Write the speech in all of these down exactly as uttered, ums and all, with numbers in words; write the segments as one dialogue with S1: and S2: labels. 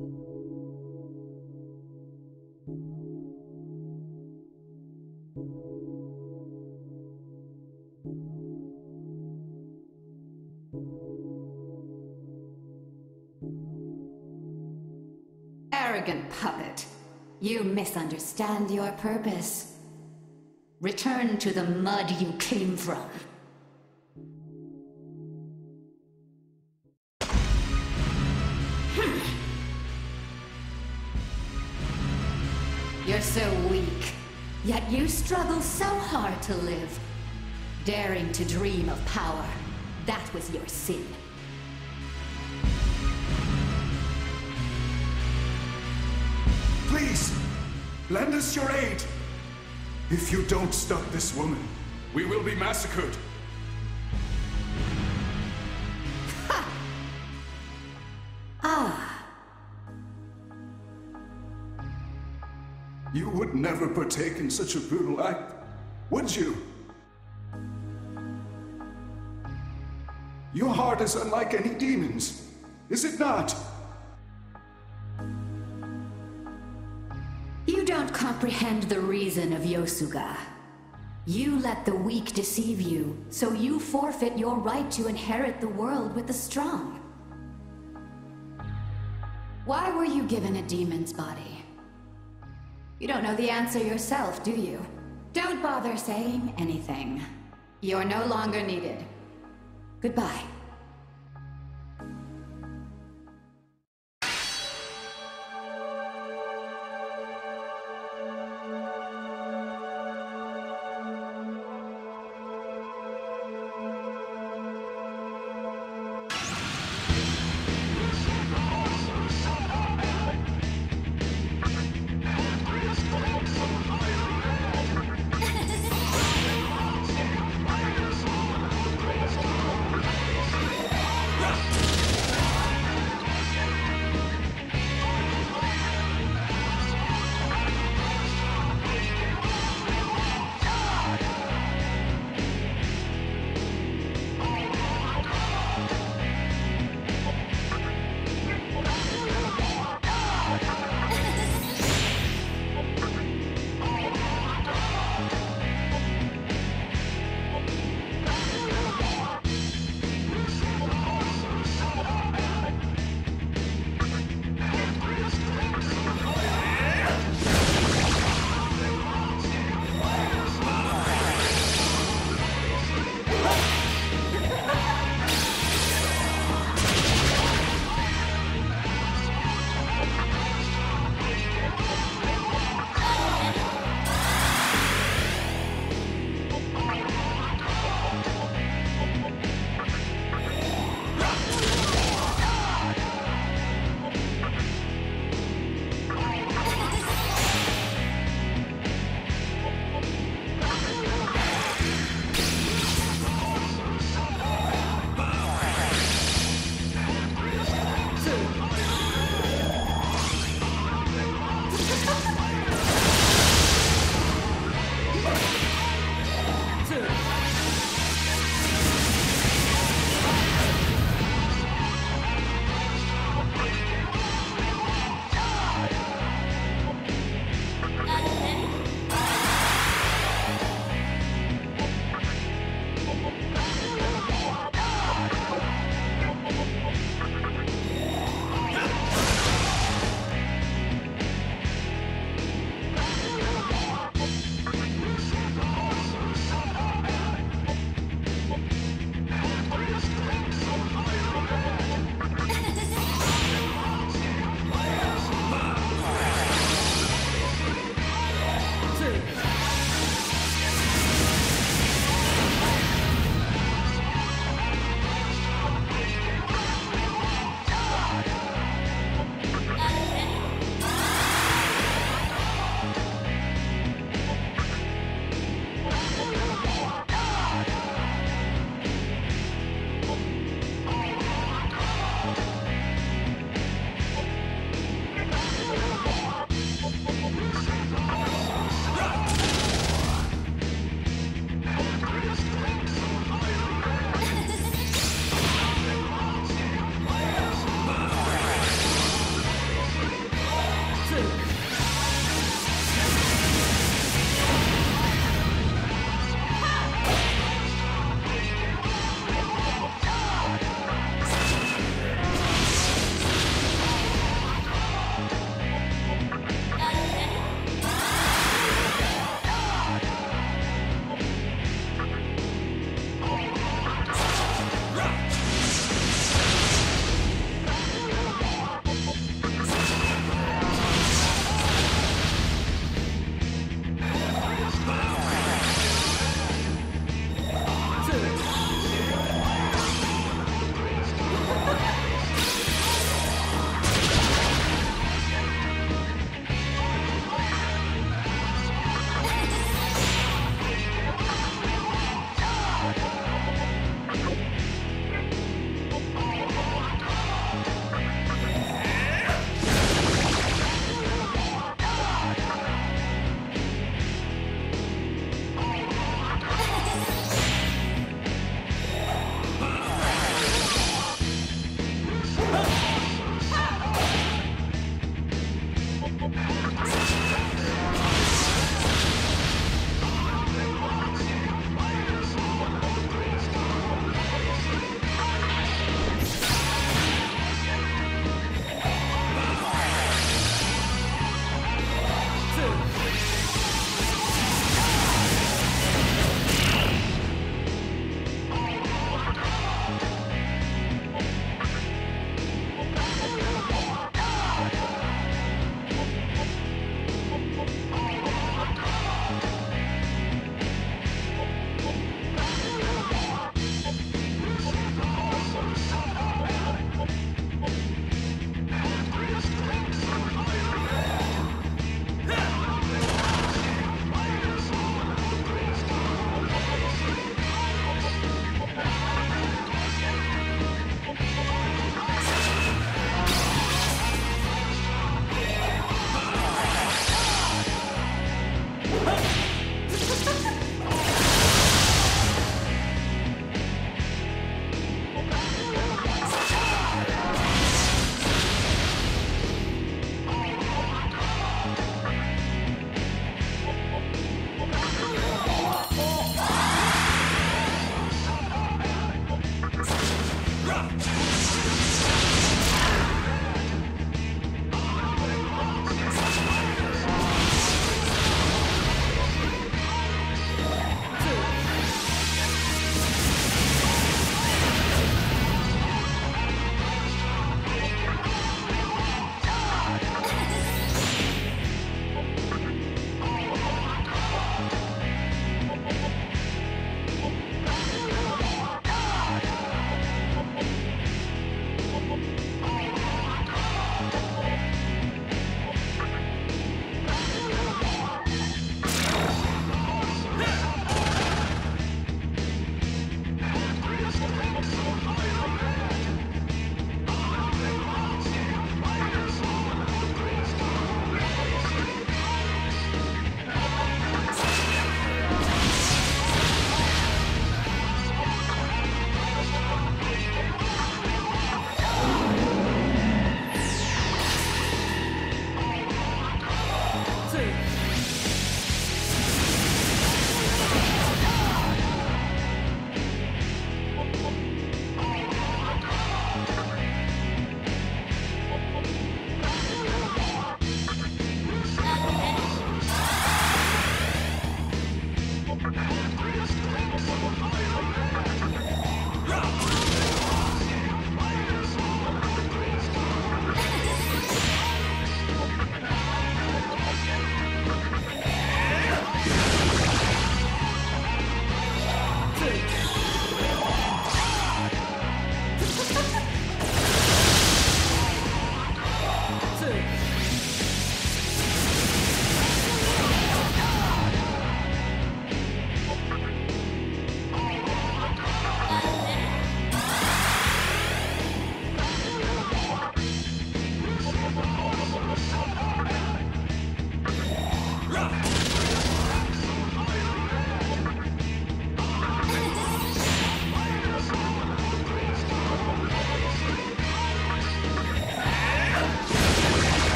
S1: Arrogant puppet. You misunderstand your purpose. Return to the mud you came from. You're so weak, yet you struggle so hard to live. Daring to dream of power, that was your sin.
S2: Please, lend us your aid. If you don't stop this woman, we will be massacred.
S1: Ha! Ah.
S2: You would never partake in such a brutal act, would you? Your heart is unlike any demon's, is it not?
S1: You don't comprehend the reason of Yosuga. You let the weak deceive you, so you forfeit your right to inherit the world with the strong. Why were you given a demon's body? You don't know the answer yourself, do you? Don't bother saying anything. You're no longer needed. Goodbye.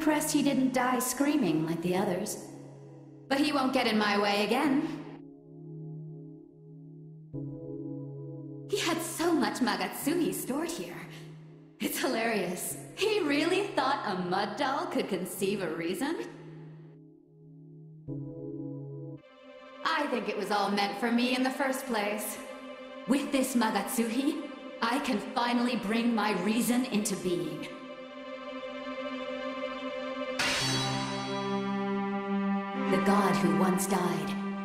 S1: impressed he didn't die screaming like the others. But he won't get in my way again. He had so much Magatsuhi stored here. It's hilarious. He really thought a mud doll could conceive a reason? I think it was all meant for me in the first place. With this Magatsuhi, I can finally bring my reason into being. The god who once died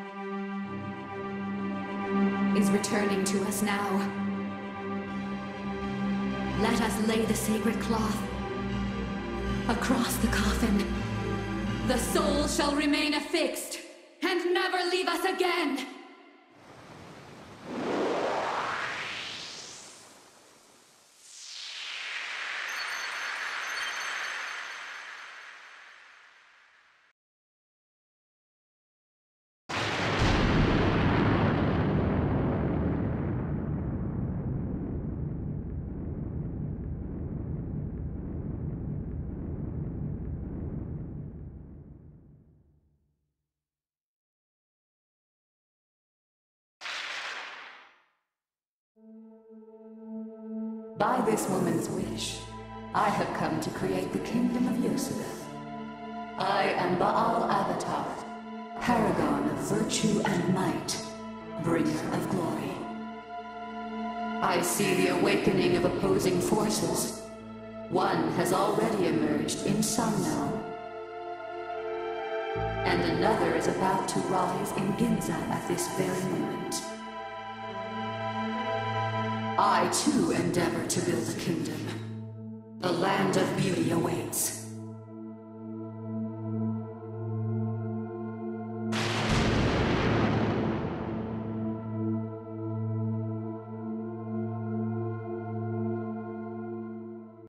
S1: is returning to us now. Let us lay the sacred cloth across the coffin. The soul shall remain affixed and never leave us again! By this woman's wish, I have come to create the kingdom of Yosugeth. I am Baal Avatar, paragon of virtue and might, bringer of glory. I see the awakening of opposing forces. One has already emerged in Samno, and another is about to rise in Ginza at this very moment. I too endeavor to build a kingdom. The land of beauty awaits.